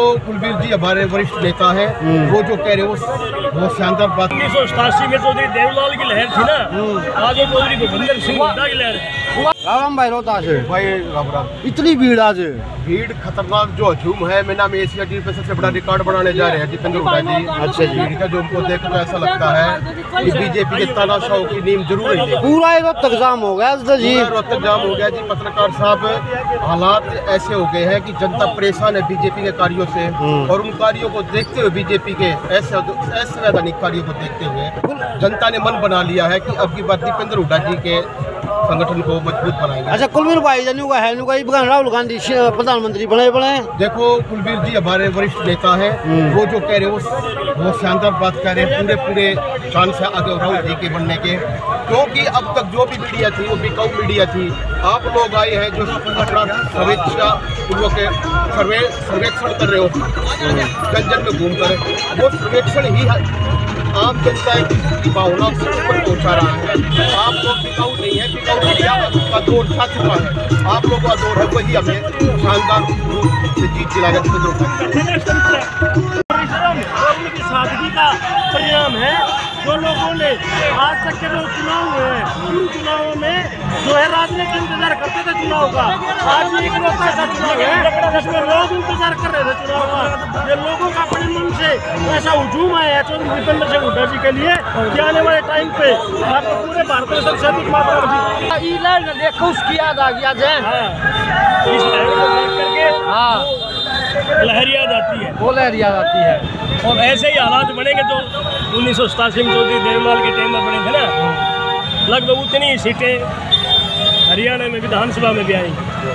तो कुलबीर जी हमारे वरिष्ठ नेता है, वो जो कह रहे हो वो शानदार बात। 1987 में चौधरी देवलाल की लहर थी ना, आज चौधरी भूपेंद्र सिंह हुड्डा की लहर है। राम भाई रोहतास है भाई राम राम। इतनी भीड़ आज भीड़ खतरनाक जो हजूम है, मैं नाम एशिया टीवी पे सबसे बड़ा रिकॉर्ड बनाने जा रहे हैं दीपेंद्र हुड्डा जी। अच्छा जी। भीड़ का जो हमको देख कर ऐसा लगता है कि बीजेपी के तानाशाह की नींव जरूर है। पूरा रोहतक जाम हो गया जी, रोहतक जाम हो गया जी। पत्रकार साहब, हालात ऐसे हो गए हैं कि जनता परेशान है बीजेपी के कार्यों से, और उन कार्यों को देखते हुए बीजेपी के ऐसे वैधानिक कार्यों को देखते हुए जनता ने मन बना लिया है कि अब की बार दीपेंद्र हुड्डा जी के संगठन को मजबूत बनाएंगे। अच्छा, कुलबीर भाई जनू का है राहुल गांधी प्रधानमंत्री बने। देखो कुलबीर जी हमारे वरिष्ठ नेता है, वो जो कह रहे हो वो शानदार बात कह रहे हैं, पूरे शान से आगे राहुल जी के बनने के। क्योंकि अब तक जो भी मीडिया थी वो बिकाऊ मीडिया थी। आप लोग आए हैं जो अपना सर्वेक्षण कर रहे हो जन जन में घूमकर, वो सर्वेक्षण ही आम जनता की भावना से ऊपर पहुँचा रहा है। आप लोग बिकाऊ नहीं है, बिकाऊ मीडिया का दौर छा चुका है। आप लोगों का दौर है, वही हमें शानदार रूप से जीत दिलाएगा। उनकी सादगी का परिणाम है जो लोगों ने आज तक के जो चुनाव हुए हैं, उन चुनावों में जो है राजनीतिक इंतजार करते थे चुनाव का, आज एक लोग ऐसा चुनाव है जिसमें लोग इंतजार कर रहे थे चुनाव का। ये लोगों का अपने मन से ऐसा हुजूम आया है चौधरी भूपेंद्र सिंह हुड्डा जी के लिए कि आने वाले टाइम पे आपको पूरे भारत में सबसे अधिक मात्रा में देखो उसकी याद आ गया इस लहर को देख करके लहर याद आती है, वो लहर याद आती है। और ऐसे ही हालात बनेंगे जो 1987 में चौधरी देवलाल के टाइम में बने थे ना, लगभग उतनी ही सीटें हरियाणा में विधानसभा में भी आई।